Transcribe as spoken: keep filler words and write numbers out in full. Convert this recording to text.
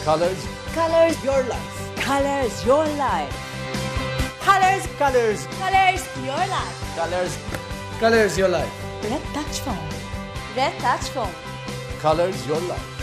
Colors. Colors Your life. colors your life. Colors Colors. colors your life. Colors. Colors your life. Red Touch Phone. Red Touch Phone. Colors your life.